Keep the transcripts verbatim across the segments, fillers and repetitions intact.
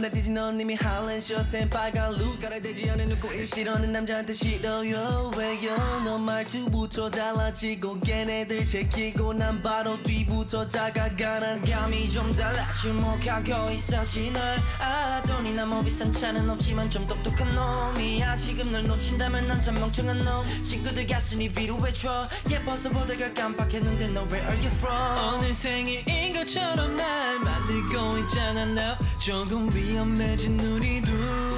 날뛰지 넌 이미 할랜쇼 센파이가 루즈 가라되지 않은 눈꼬리 싫어하는 남자한테 싫어요 왜요 너 말투부터 달라지고 걔네들 제끼고 난 바로 뒤부터 다가가는 감이 좀 달라 주목하고 있었지 널 아 돈이나 뭐 비싼 차는 없지만 좀 똑똑한 놈이야 지금 널 놓친다면 난 참 멍청한 놈 친구들 가슴이 위로 외쳐 예뻐서 보다가 깜빡했는데 너 where are you from 오늘 생일인 것처럼 날 만들고 있잖아 now 조금 위험해진 우리 둘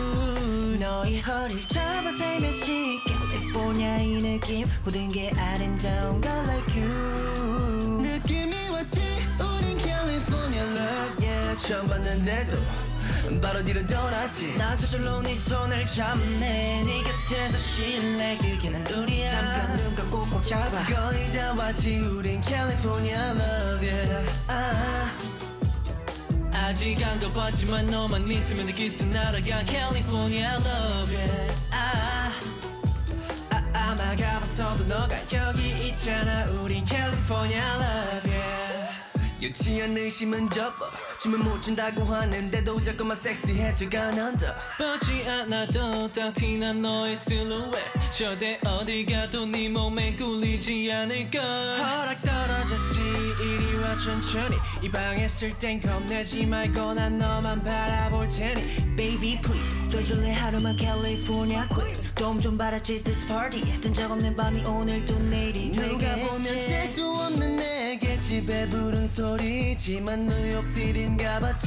너의 허리를 잡아 살며시 캘리포니아 이 느낌 모든 게 아름다운 걸 like you 느낌이 왔지 우린 캘리포니아 love yeah 처음 봤는데도 바로 뒤로 돌았지 나 저절로 네 손을 잡네 네 곁에서 쉴래 그게 난 우리야 잠깐 눈 감고 꼭 잡아 거의 다 왔지 우린 캘리포니아 love yeah 아. 아직 안 가봤지만 너만 있으면 느낄 수 날아가 캘리포니아 love yeah 아. 아, 아마 가봤어도 너가 여기 있잖아 우린 캘리포니아 love yeah 유치한 의심은 접어 주면 못 준다고 하는데도 자꾸만 섹시해져가 넌더 뻗지 않아도 딱 티난 너의 실루엣 절대 어디 가도 네 몸에 꿀리지 않을걸 허락 떨어졌지 이리 와 천천히 이 방에 있을 땐 겁내지 말고 난 너만 바라볼 테니 Baby please 떠줄래 하루만 캘리포니아 queen 도움 좀 받았지 this party 했던 적 없는 밤이 오늘도 내일이 되겠지 누가 보면 재수 없는 내겠지 배부른 소리지만 뉴욕시티인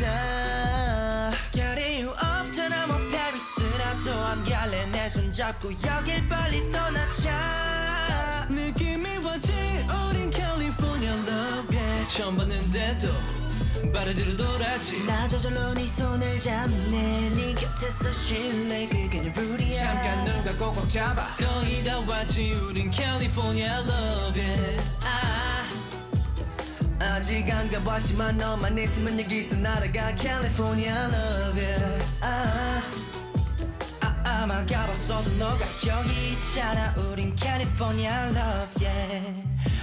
가봤자 결이 없잖아 뭐 페리스라도 안 갈래 내 손 잡고 여길 빨리 떠나자 느낌이 왔지 우린 캘리포니아 love yeah 처음 봤는데도 바로 뒤로 돌았지 나 저절로 네 손을 잡네 네 곁에서 쉴래 그게 내 룰이야 잠깐 눈 감고 꼭 잡아 거의 다 왔지 우린 캘리포니아 love yeah 아. 아직 안 가봤지만 너만 있으면 여기서 날아가 캘리포니아 love yeah 아. 아, 아마 가봤어도 너가 여기 있잖아 우린 캘리포니아 love yeah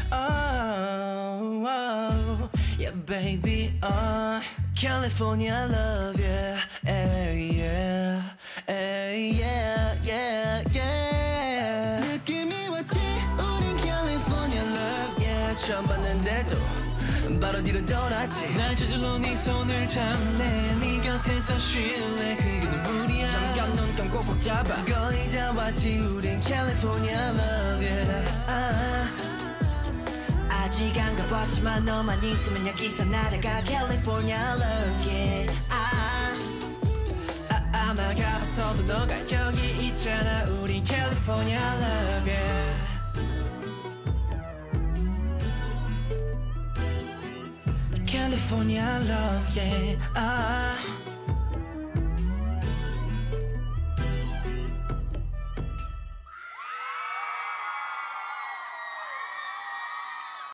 oh, oh yeah baby uh California love yeah hey, yeah hey, yeah yeah yeah 느낌이 왔지 우린 California love yeah 처음 봤는데도 바로 뒤로 돌았지 날 저절로 네 손을 잡네 네 곁에서 쉴래 그게 누구야 잠깐 눈 감고 꼭 잡아 거의 다 왔지 우린 California love yeah 아. 아직 안 가봤지만 너만 있으면 여기서 날아가 California love yeah 아. 아, 아마 가봤어도 너가 여기 있잖아 우린 California love yeah California love yeah 아.